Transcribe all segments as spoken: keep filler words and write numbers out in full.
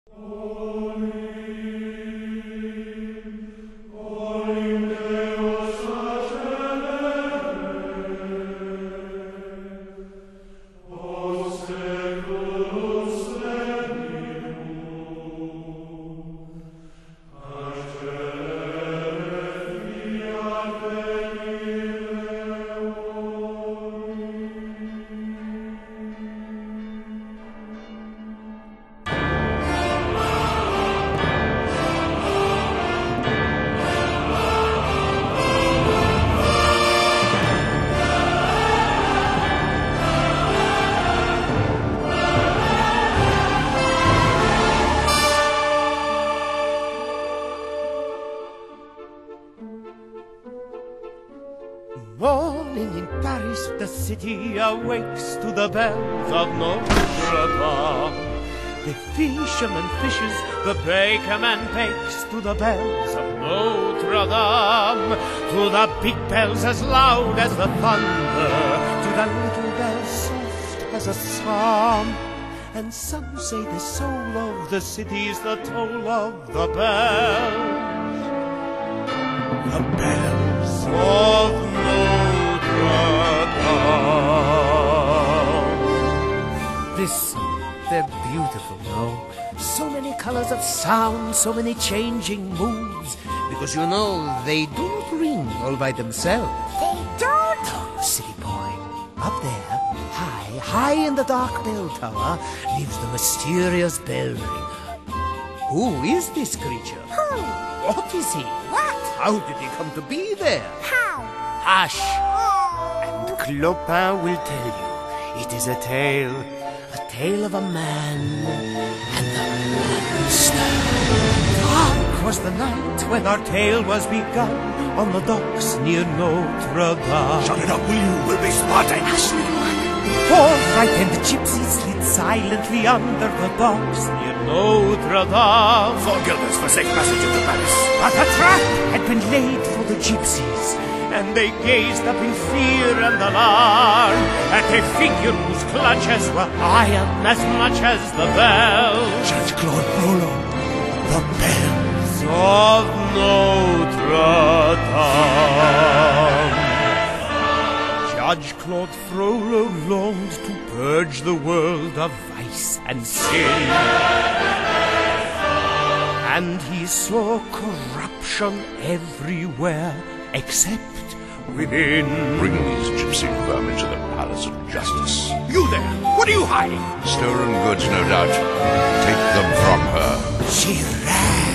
Morning in Paris, the city awakes to the bells of Notre Dame. The fisherman fishes, the bakerman bakes to the bells of Notre Dame. To the big bells as loud as the thunder, to the little bells soft as a psalm. And some say the soul of the city's the toll of the bells. The bells of Notre Dame. Listen, they're beautiful, no? So many colors of sound, so many changing moods. Because you know, they do not ring all by themselves. They don't? No, silly boy. Up there, high, high in the dark bell tower, lives the mysterious bell ringer. Who is this creature? Who? What is he? What? How did he come to be there? How? Hush! Oh. And Clopin will tell you. It is a tale, a tale of a man and a monster. Dark was the night when our tale was begun on the docks near Notre Dame. Shut it up, will you? We'll be spotted. Hush, little one. Four frightened gypsies slid silently under the docks near Notre Dame. Four guilders for safe passage into Paris. But a trap had been laid for the gypsies, and they gazed up in fear and alarm at a figure whose clutches were iron as much as the bells. Judge Claude Frollo, the bells of Notre Dame. Judge Claude Frollo longed to purge the world of vice and sin, and he saw corruption everywhere except within. Bring these gypsy vermin to the Palace of Justice. You there! What are you hiding? Stolen goods, no doubt. Take them from her. She ran.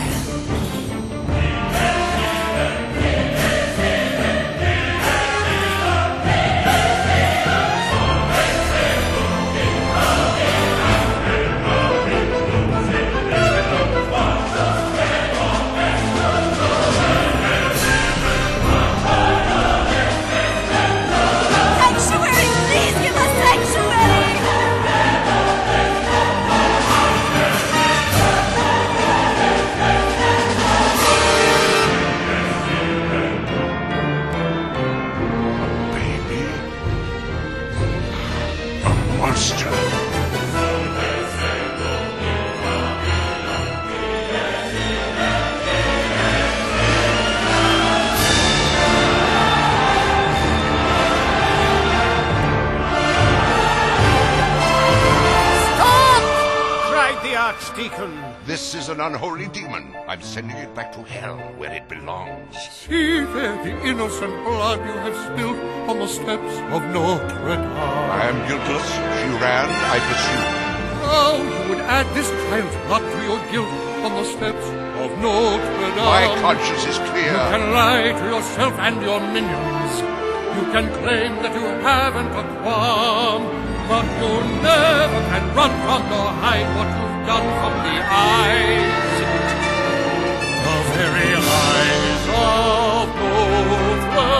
Archdeacon. This is an unholy demon. I'm sending it back to hell, where it belongs. See there the innocent blood you have spilled on the steps of Notre Dame. I am guiltless. She ran, I pursued. How you would add this child's blood to your guilt on the steps of Notre Dame. My conscience is clear. You can lie to yourself and your minions. You can claim that you haven't a qualm, but you never can run from nor hide what you've done from the eyes, the very eyes of Notre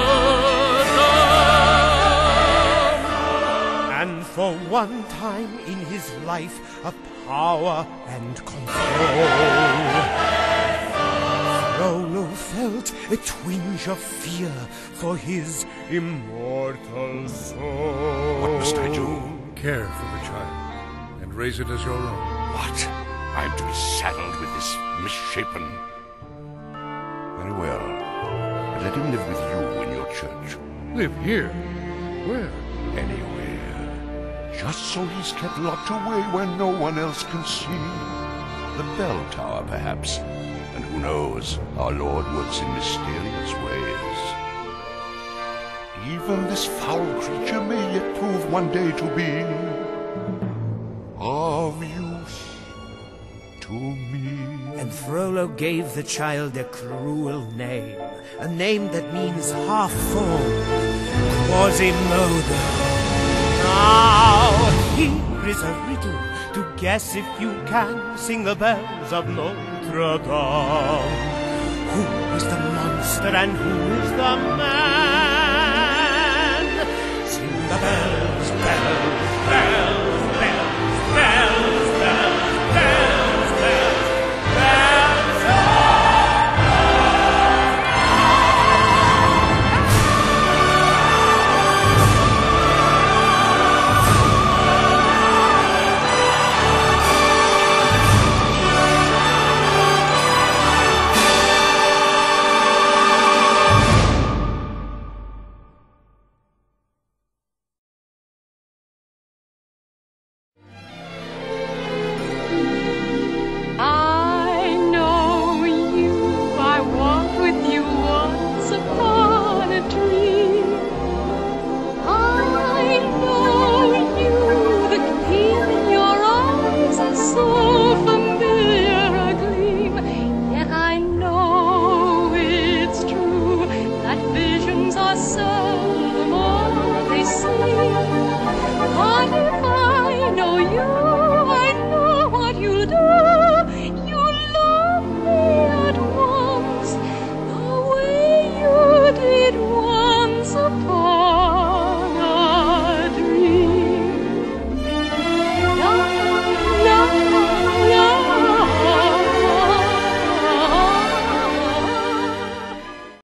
Dame. And for one time in his life of power and control, Frollo felt a twinge of fear for his immortal soul. What must I do? Care for the child and raise it as your own. What? I'm to be saddled with this misshapen... Very well. But let him live with you in your church. Live here? Where? Anywhere. Just so he's kept locked away where no one else can see. The bell tower, perhaps. And who knows, our Lord works in mysterious ways. Even this foul creature may yet prove one day to be of use to me. And Frollo gave the child a cruel name, a name that means half-formed, Quasimodo. Now here is a riddle to guess if you can sing the bells of Notre Dame. Who is the monster and who is the man? Sing the bells